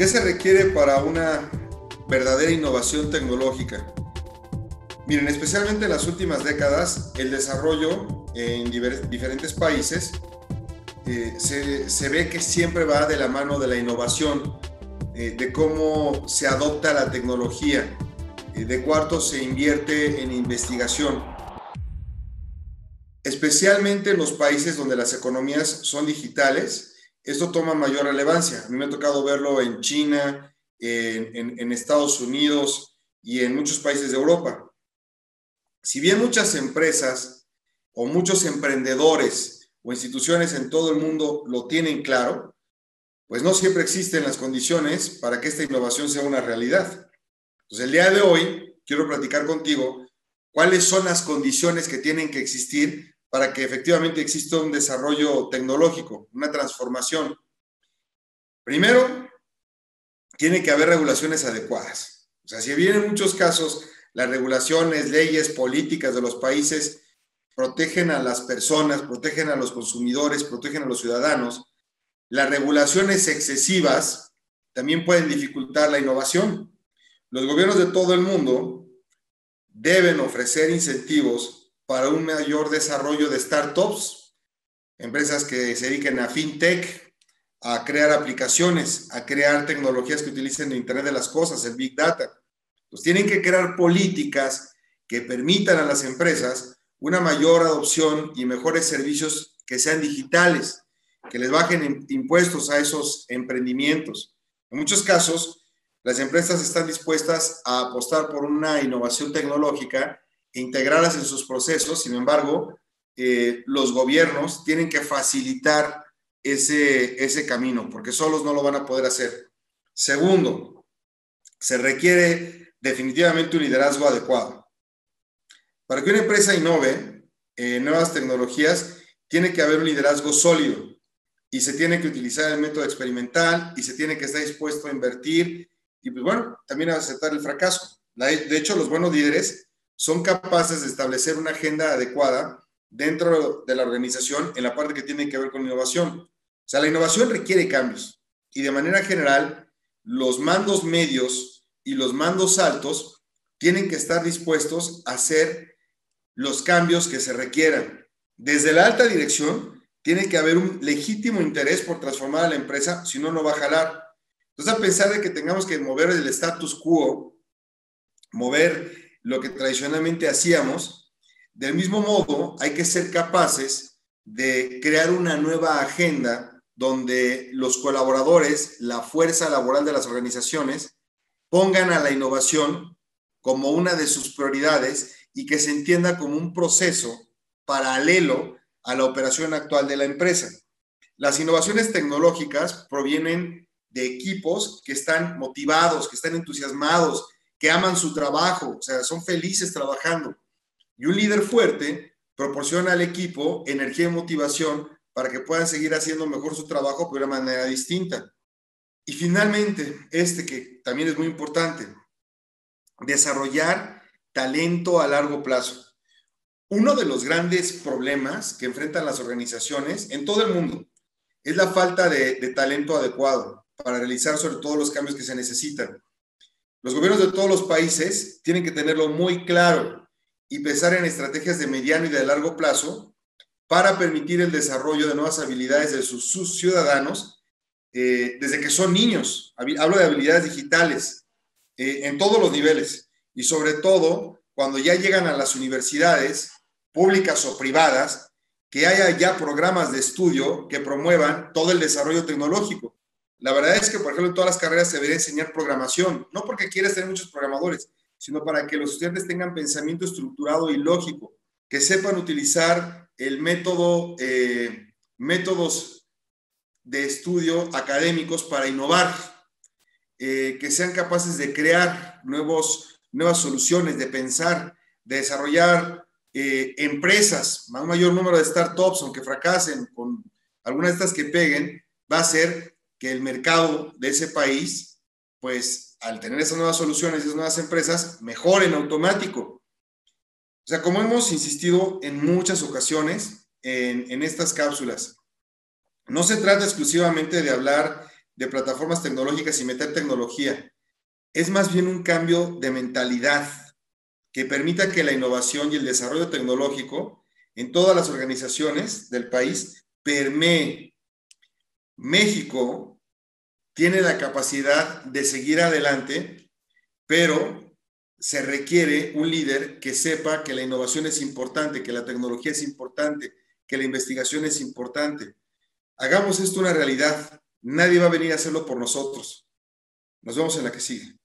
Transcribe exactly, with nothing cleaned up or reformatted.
¿Qué se requiere para una verdadera innovación tecnológica? Miren, especialmente en las últimas décadas, el desarrollo en diferentes países eh, se, se ve que siempre va de la mano de la innovación, eh, de cómo se adopta la tecnología, eh, de cuánto se invierte en investigación. Especialmente en los países donde las economías son digitales, esto toma mayor relevancia. A mí me ha tocado verlo en China, en, en, en Estados Unidos y en muchos países de Europa. Si bien muchas empresas o muchos emprendedores o instituciones en todo el mundo lo tienen claro, pues no siempre existen las condiciones para que esta innovación sea una realidad. Entonces, el día de hoy quiero platicar contigo cuáles son las condiciones que tienen que existir para que efectivamente exista un desarrollo tecnológico, una transformación. Primero, tiene que haber regulaciones adecuadas. O sea, si bien en muchos casos las regulaciones, leyes, políticas de los países protegen a las personas, protegen a los consumidores, protegen a los ciudadanos, las regulaciones excesivas también pueden dificultar la innovación. Los gobiernos de todo el mundo deben ofrecer incentivos para un mayor desarrollo de startups, empresas que se dediquen a fintech, a crear aplicaciones, a crear tecnologías que utilicen el Internet de las cosas, el Big Data. Pues tienen que crear políticas que permitan a las empresas una mayor adopción y mejores servicios que sean digitales, que les bajen impuestos a esos emprendimientos. En muchos casos, las empresas están dispuestas a apostar por una innovación tecnológica e integrarlas en sus procesos. Sin embargo, eh, los gobiernos tienen que facilitar ese, ese camino, porque solos no lo van a poder hacer. Segundo, se requiere definitivamente un liderazgo adecuado. Para que una empresa innove eh, nuevas tecnologías, tiene que haber un liderazgo sólido y se tiene que utilizar el método experimental y se tiene que estar dispuesto a invertir y, pues bueno, también a aceptar el fracaso. De hecho, los buenos líderes son capaces de establecer una agenda adecuada dentro de la organización en la parte que tiene que ver con innovación. O sea, la innovación requiere cambios y de manera general, los mandos medios y los mandos altos tienen que estar dispuestos a hacer los cambios que se requieran. Desde la alta dirección, tiene que haber un legítimo interés por transformar a la empresa, si no, no va a jalar. Entonces, a pesar de que tengamos que mover el status quo, mover lo que tradicionalmente hacíamos, del mismo modo, hay que ser capaces de crear una nueva agenda donde los colaboradores, la fuerza laboral de las organizaciones, pongan a la innovación como una de sus prioridades y que se entienda como un proceso paralelo a la operación actual de la empresa. Las innovaciones tecnológicas provienen de equipos que están motivados, que están entusiasmados, que aman su trabajo, o sea, son felices trabajando. Y un líder fuerte proporciona al equipo energía y motivación para que puedan seguir haciendo mejor su trabajo, pero de una manera distinta. Y finalmente, este que también es muy importante, desarrollar talento a largo plazo. Uno de los grandes problemas que enfrentan las organizaciones en todo el mundo es la falta de, de talento adecuado para realizar sobre todo los cambios que se necesitan. Los gobiernos de todos los países tienen que tenerlo muy claro y pensar en estrategias de mediano y de largo plazo para permitir el desarrollo de nuevas habilidades de sus, sus ciudadanos eh, desde que son niños. Hablo de habilidades digitales eh, en todos los niveles y sobre todo cuando ya llegan a las universidades públicas o privadas, que haya ya programas de estudio que promuevan todo el desarrollo tecnológico. La verdad es que, por ejemplo, en todas las carreras se debería enseñar programación, no porque quieras tener muchos programadores, sino para que los estudiantes tengan pensamiento estructurado y lógico, que sepan utilizar el método, eh, métodos de estudio académicos para innovar, eh, que sean capaces de crear nuevos, nuevas soluciones, de pensar, de desarrollar Eh, empresas, un mayor número de startups, aunque fracasen con algunas de estas que peguen, va a hacer que el mercado de ese país, pues al tener esas nuevas soluciones y esas nuevas empresas, mejore en automático. O sea, como hemos insistido en muchas ocasiones en, en estas cápsulas, no se trata exclusivamente de hablar de plataformas tecnológicas y meter tecnología. Es más bien un cambio de mentalidad que permita que la innovación y el desarrollo tecnológico en todas las organizaciones del país permee. México tiene la capacidad de seguir adelante, pero se requiere un líder que sepa que la innovación es importante, que la tecnología es importante, que la investigación es importante. Hagamos esto una realidad. Nadie va a venir a hacerlo por nosotros. Nos vemos en la que sigue.